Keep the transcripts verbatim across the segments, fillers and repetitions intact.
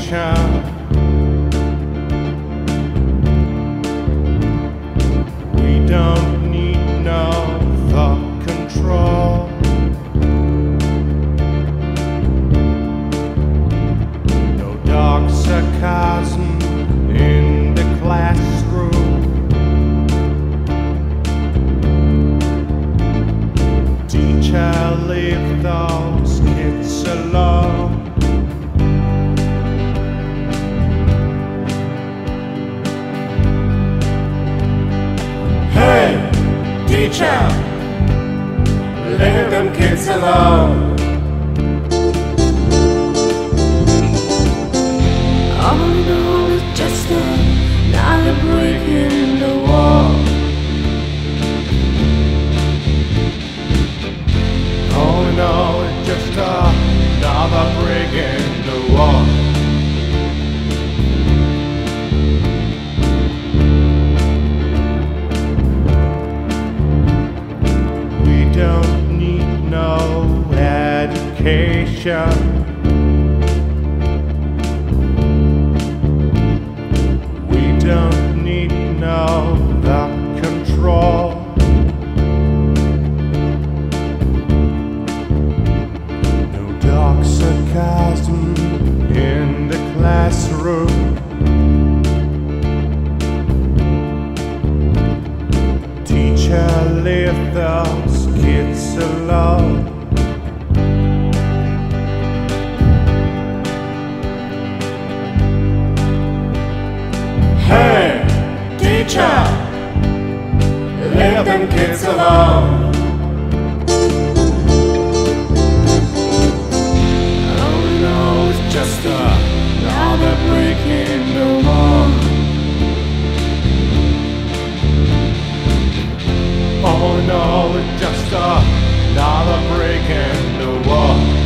We don't need no thought control. No dark sarcasm in the classroom. Teacher, leave those kids alone. Hey, teacher, leave them kids alone. All we know is just another break in the wall. All we know is just another break in the wall. We don't need no education. We don't need no thought control. No dark sarcasm in the classroom. Teacher, leave those kids alone. Hey, teacher, leave them kids alone. All we know is just another break in the wall. All we know is just another break in the wall.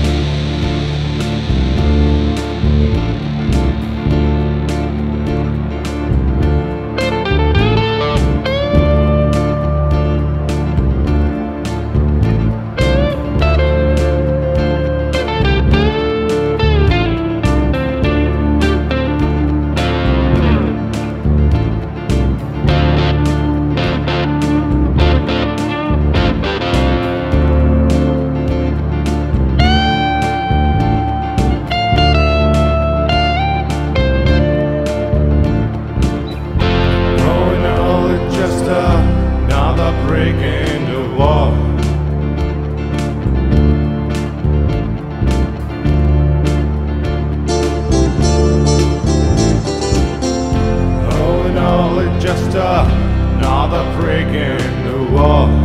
Break in the wall. All in all, it's just another break in the wall.